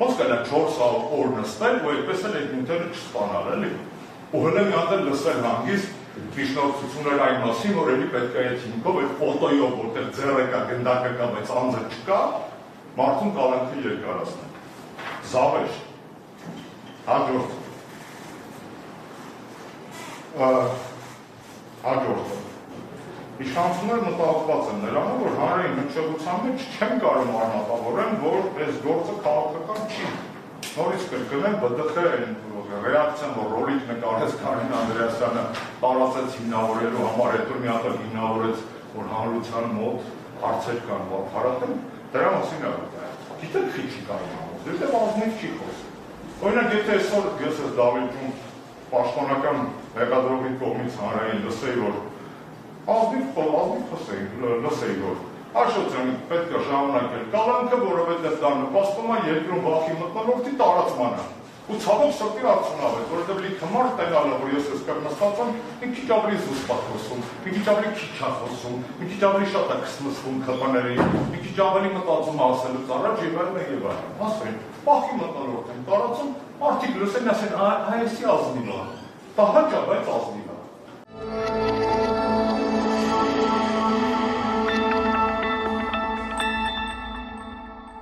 ոնց կա 4 օր նստել, ու այդպես էլ այդ նյութերը չստանալ, էլի։ Ու հենց մի հատ էլ լսել հանգիստ միջնորդություններ այն մասին, որ էլի պետք է այդ հիմքով, այդ ֆոտոյով, որտեղ ձեռը կա, գնդակը կա, բայց անձը չկա, մարդուն կալանքը երկարացնել։ Զավեշ։ Հաջորդը։ Իշխանությունները մտահոգված են նրանով, որ հանրային հնչեղության մեջ չեն կարող արմատավորեն, որ այս գործը քաղաքական չի։ Նորից կրկնեմ, ԲԴԽ ռեակցիան, որ ռոլիկ նկարեց Կարեն Անդրեասյանը տարածեց հիմնավորելու համար, հետո մի հատ հիմնավորեց, որ հանրության մոտ հարցեր կան, որ հարատեն, դրա մասին է։ Գիտեք քիչ չի կարող համոզել, որտեղ ազնիվ չի խոսում։ Օրինակ, եթե այսօր ես ես Դավիթում պաշտպանական մեղադրողի կողմից հանրային լսեի, որ ազնիվ լսեի, որ Աշոտյանի պետք է շարունակել կալանքը, որովհետև դա նպաստում է երկրում վախի մթնոլորտի տարածմանը։ Ու ցավոք սրտի արդյունավետ, որովհետև լիքը մարդ տենալը, որ ես այսպես նստած եմ, մի քիչ ավելի զուսպ խոսում, մի քիչ ավելի քիչ խոսում, մի քիչ ավելի շատ է քսմսվում քպաներին, մի քիչ ավելի մտածում ասելուց առաջ եւ այլն։ Ասեն, վախի մթնոլորտ են տարածում, մարդիկ լսեն, ասեն, այսի ազնիվ է։ Դա հաճա, բայց ազնիվ